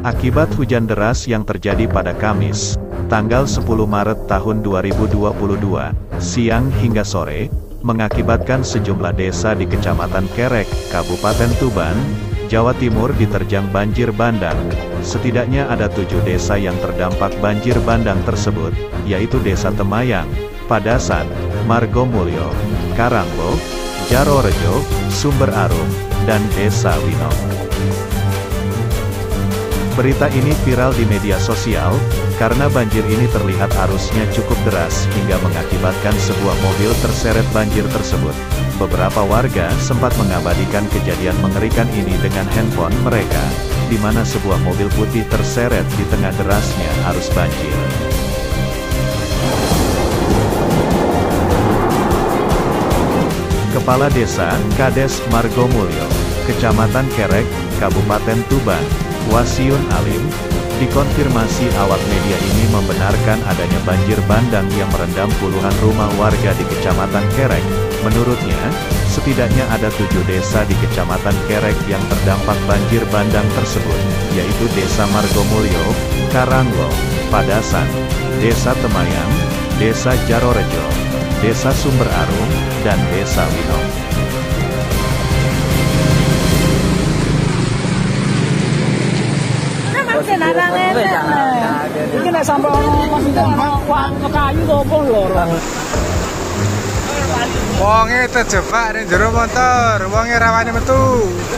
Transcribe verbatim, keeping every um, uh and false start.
Akibat hujan deras yang terjadi pada Kamis, tanggal sepuluh Maret tahun dua ribu dua puluh dua, siang hingga sore, mengakibatkan sejumlah desa di Kecamatan Kerek, Kabupaten Tuban, Jawa Timur diterjang banjir bandang. Setidaknya ada tujuh desa yang terdampak banjir bandang tersebut, yaitu Desa Temayang, Padasan, Margomulyo, Karanglo, Jarorejo, Sumber Arum, dan Desa Winong. Berita ini viral di media sosial, karena banjir ini terlihat arusnya cukup deras hingga mengakibatkan sebuah mobil terseret banjir tersebut. Beberapa warga sempat mengabadikan kejadian mengerikan ini dengan handphone mereka, di mana sebuah mobil putih terseret di tengah derasnya arus banjir. Kepala Desa, Kades Margomulyo, Kecamatan Kerek, Kabupaten Tuban, Wasiun Alim, dikonfirmasi awak media ini membenarkan adanya banjir bandang yang merendam puluhan rumah warga di Kecamatan Kerek. Menurutnya, setidaknya ada tujuh desa di Kecamatan Kerek yang terdampak banjir bandang tersebut, yaitu Desa Margomulyo, Karanglo, Padasan, Desa Temayang, Desa Jarorejo, Desa Sumber Arum, dan Desa Winong. Iki nek sampe ono wong kayu opo lho. Wonge terjebak ning jero motor, wonge ra wani metu.